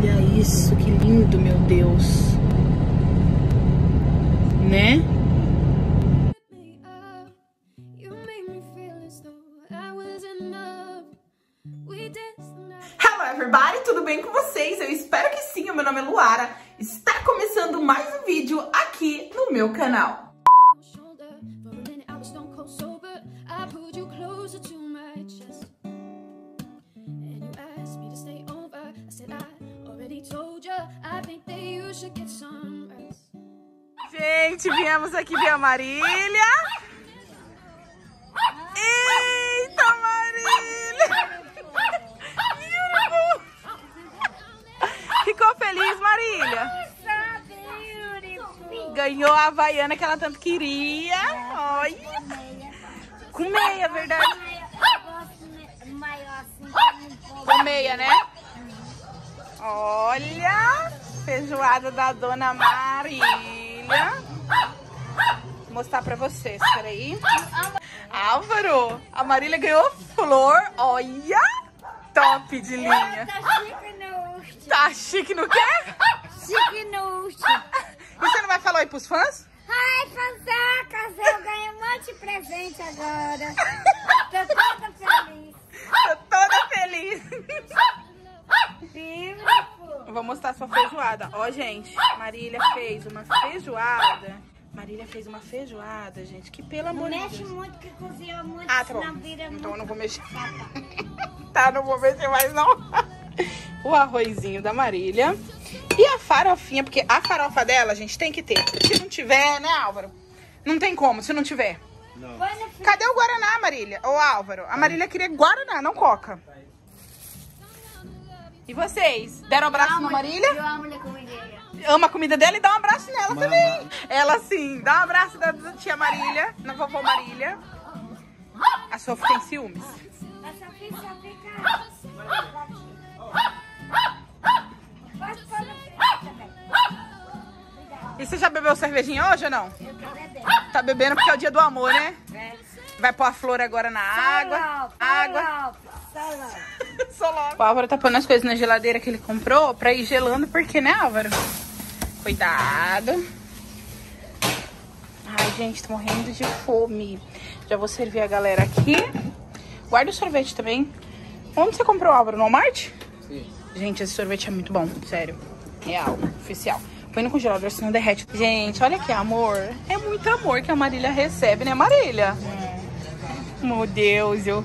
Olha isso, que lindo, meu Deus. Né? Hello everybody, tudo bem com vocês? Eu espero que sim, o meu nome é Luara. Está começando mais um vídeo aqui no meu canal. Gente, viemos aqui ver a Marília. Eita, Marília! Ficou feliz, Marília? Ganhou a Havaiana que ela tanto queria. Olha. Com meia, verdade? Com meia, né? Olha, feijoada da Dona Marília. Vou mostrar pra vocês, peraí. Álvaro, a Marília ganhou flor, olha, top de linha. Tá chique no quê? Chique no último. E você não vai falar aí pros fãs? Ai, fanzacas, eu ganhei um monte de presente agora. Tô toda feliz. Tô toda feliz. Beautiful. Vou mostrar sua feijoada. Ó, gente, Marília fez uma feijoada. Marília fez uma feijoada, gente, que pelo amor de Deus. Não mexe muito, que cozinha muito, Ah, tá bom. senão vira muito. Então eu não vou mexer. Tá, não vou mexer mais não. O arrozinho da Marília. E a farofinha, porque a farofa dela, gente, tem que ter. Se não tiver, né, Álvaro? Não tem como, se não tiver. Não. Cadê o Guaraná, Marília? Ô, Álvaro, a Marília queria Guaraná, não Coca. E vocês? Deram um abraço na Marília? Eu amo a comida dela. Ama a comida dela e dá um abraço nela também. Ela sim, dá um abraço da tia Marília, na vovó Marília. A Sofia tem ciúmes. A Sofia só fica... Pode pôr no frigo também. E você já bebeu cervejinha hoje ou não? Eu tô bebendo. Tá bebendo porque é o dia do amor, né? É. Vai pôr a flor agora na água. Água. Só logo. O Álvaro tá pondo as coisas na geladeira que ele comprou pra ir gelando, porque, né, Álvaro? Cuidado. Ai, gente, tô morrendo de fome. Já vou servir a galera aqui. Guarda o sorvete também. Onde você comprou, Álvaro? No Walmart? Sim. Gente, esse sorvete é muito bom, sério. Real, oficial. Põe no congelador, senão derrete. Gente, olha que amor. É muito amor que a Marília recebe, né, Marília? Meu Deus, eu...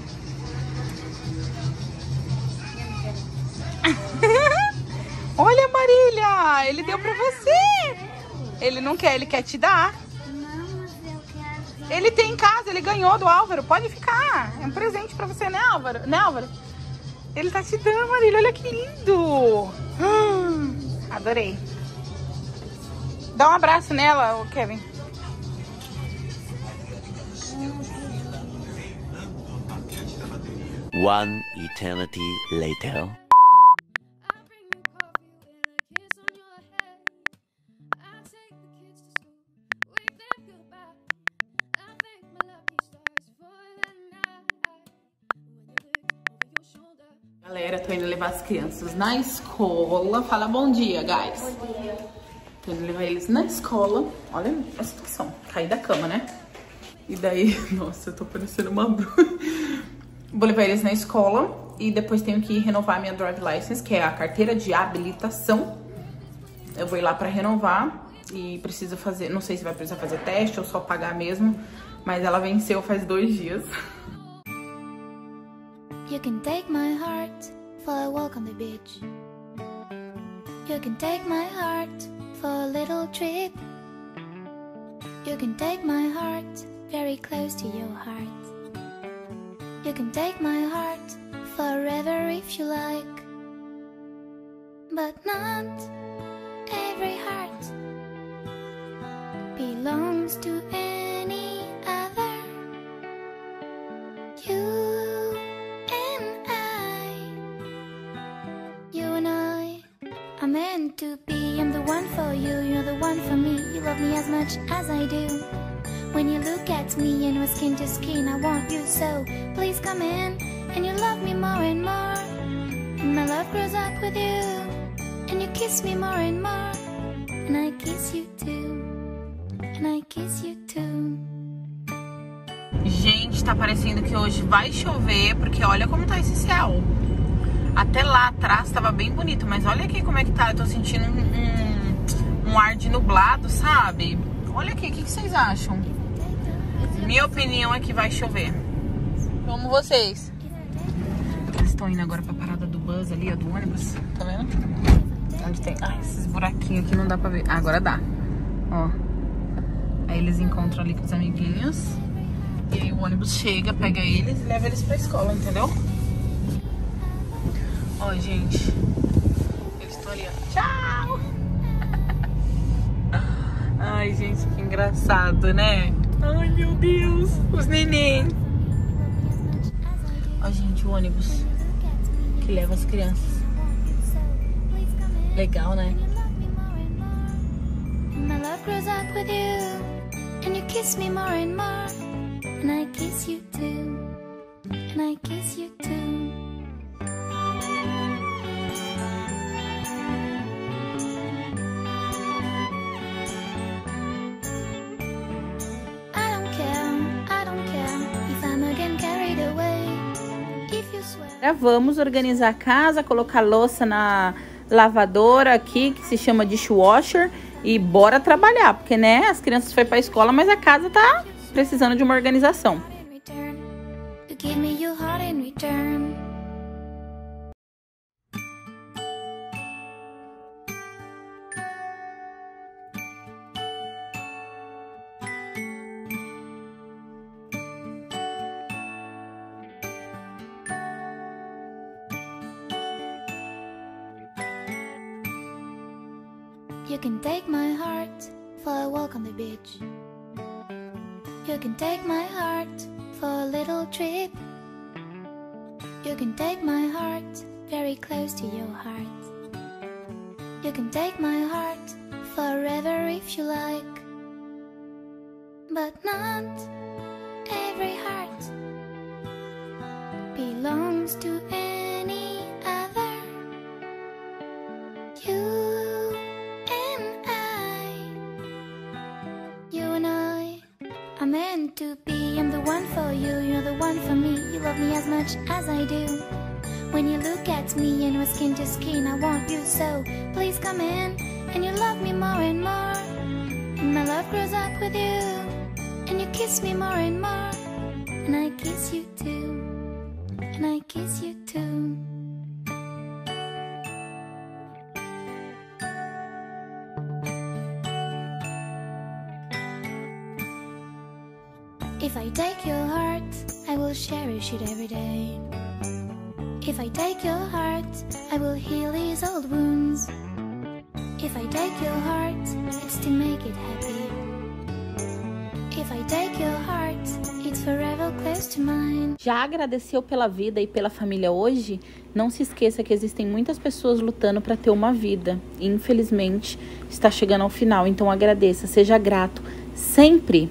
Olha, Marília, ele deu pra você. Ele não quer, ele quer te dar. Não, mas eu quero... Ele tem em casa, ele ganhou do Álvaro. Pode ficar. É um presente pra você, né, Álvaro? Né, Álvaro? Ele tá te dando, Marília. Olha que lindo. Adorei. Dá um abraço nela, ô Kevin. One eternity later. Galera, tô indo levar as crianças na escola. Fala bom dia, guys. Bom dia. Tô indo levar eles na escola. Olha a situação. Caí da cama, né? E daí, nossa, eu tô parecendo uma bruxa. Vou levar eles na escola e depois tenho que renovar minha drive license, que é a carteira de habilitação. Eu vou ir lá pra renovar e preciso fazer, não sei se vai precisar fazer teste ou só pagar mesmo, mas ela venceu faz 2 dias. You can take my heart for a walk on the beach. You can take my heart for a little trip. You can take my heart very close to your heart. You can take my heart forever if you like. But not every heart belongs to any other. You and I are meant to be. I'm the one for you, you're the one for me. You love me as much as I do. When you look at me and we're skin to skin, I want you so. Please come in and you love me more and more. And my love grows up with you. And and you kiss me more and more, and I kiss you too, and I kiss you too. Gente, tá parecendo que hoje vai chover, porque olha como tá esse céu. Até lá atrás tava bem bonito, mas olha aqui como é que tá. Eu tô sentindo um ar de nublado, sabe? Olha aqui, o que vocês acham? Minha opinião é que vai chover. Como vocês? Eles estão indo agora pra parada do bus ali, ó, do ônibus. Tá vendo? Onde tem... Ai, esses buraquinhos aqui não dá pra ver. Ah, agora dá. Ó. Aí eles encontram ali com os amiguinhos. E aí o ônibus chega, pega eles e leva eles pra escola, entendeu? Ó, gente. Eles estão ali, ó. Tchau! Ai, gente, que engraçado, né? Ai, meu Deus. Os neném. Ó, gente, o ônibus que leva as crianças. Legal, né? My love grows up with you, and you kiss me more and more, and I kiss you too, and I kiss you too. I don't care if I'm again carried away. If you swear. Vamos organizar a casa, colocar louça na lavadora aqui, que se chama dishwasher, e bora trabalhar, porque, né, as crianças foram pra escola, mas a casa tá precisando de uma organização. You give me your heart in return. You can take my heart for a walk on the beach. You can take my heart for a little trip. You can take my heart very close to your heart. You can take my heart forever if you like. But not every heart belongs to any other. You and I are meant to be. I'm the one for you, you're the one for me. You love me as much as I do. When you look at me and we're skin to skin, I want you so. Please come in and you love me more and more. And my love grows up with you, and you kiss me more and more. And I kiss you too, and I kiss you too. If I take your heart, I will cherish it every day. If I take your heart, I will heal these old wounds. If I take your heart, it's to make it happy. If I take your heart, it's forever close to mine. Já agradeceu pela vida e pela família hoje? Não se esqueça que existem muitas pessoas lutando para ter uma vida. E infelizmente está chegando ao final. Então agradeça, seja grato sempre.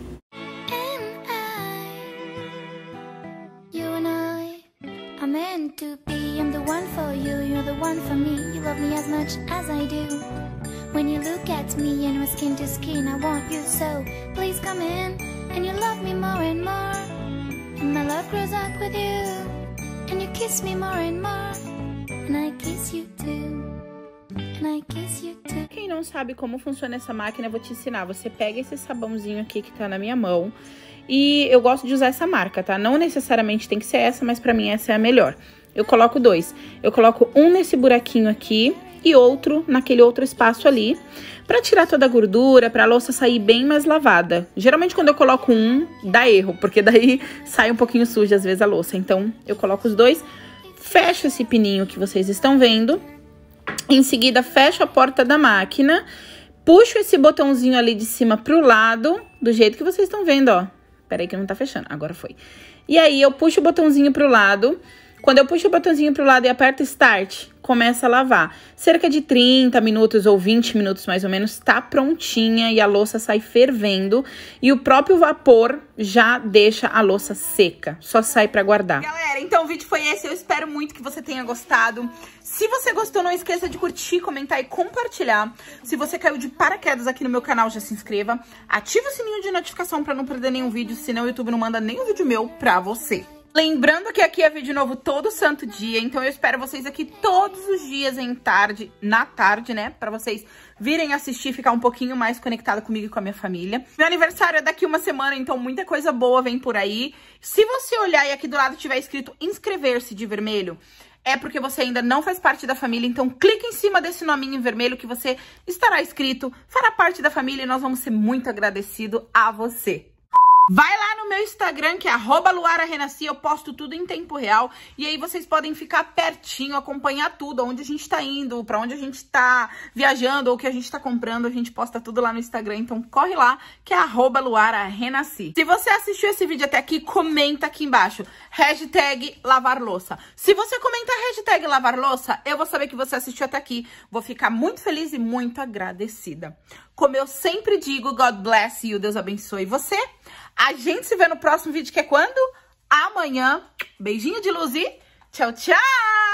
To be, I'm the one for you, you're the one for me. You love me as much as I do. When you look at me and we're skin to skin, I want you so. Please come in and you love me more and more. And my love grows up with you, and you kiss me more and more. And I kiss you too, and I kiss you too. Quem não sabe como funciona essa máquina, eu vou te ensinar. Você pega esse sabãozinho aqui que tá na minha mão. E eu gosto de usar essa marca, tá? Não necessariamente tem que ser essa, mas pra mim essa é a melhor. Eu coloco dois. Eu coloco um nesse buraquinho aqui e outro naquele outro espaço ali, pra tirar toda a gordura, pra louça sair bem mais lavada. Geralmente quando eu coloco um, dá erro, porque daí sai um pouquinho suja às vezes a louça. Então eu coloco os dois, fecho esse pininho que vocês estão vendo. Em seguida fecho a porta da máquina, puxo esse botãozinho ali de cima pro lado, do jeito que vocês estão vendo, ó. Peraí que não tá fechando, agora foi. E aí eu puxo o botãozinho pro lado, Quando eu puxo o botãozinho pro lado e aperto Start, começa a lavar. Cerca de 30 minutos ou 20 minutos mais ou menos, tá prontinha e a louça sai fervendo. E o próprio vapor já deixa a louça seca, só sai pra guardar. Galera, então o vídeo foi esse, eu espero muito que você tenha gostado. Se você gostou, não esqueça de curtir, comentar e compartilhar. Se você caiu de paraquedas aqui no meu canal, já se inscreva. Ativa o sininho de notificação pra não perder nenhum vídeo, senão o YouTube não manda nenhum vídeo meu pra você. Lembrando que aqui é vídeo novo todo santo dia, então eu espero vocês aqui todos os dias na tarde, né? Pra vocês virem assistir e ficar um pouquinho mais conectado comigo e com a minha família. Meu aniversário é daqui uma semana, então muita coisa boa vem por aí. Se você olhar e aqui do lado tiver escrito inscrever-se de vermelho, é porque você ainda não faz parte da família, então clica em cima desse nominho em vermelho que você estará inscrito, fará parte da família e nós vamos ser muito agradecidos a você. Vai lá no meu Instagram, que é @luararenasci, eu posto tudo em tempo real. E aí vocês podem ficar pertinho, acompanhar tudo, onde a gente tá indo, pra onde a gente tá viajando, ou o que a gente tá comprando, a gente posta tudo lá no Instagram. Então corre lá, que é @luararenasci. Se você assistiu esse vídeo até aqui, comenta aqui embaixo, #lavarlouça. Se você comentar #lavarlouça, eu vou saber que você assistiu até aqui. Vou ficar muito feliz e muito agradecida. Como eu sempre digo, God bless you, Deus abençoe você. A gente se vê no próximo vídeo, que é quando? Amanhã. Beijinho de luz e tchau, tchau!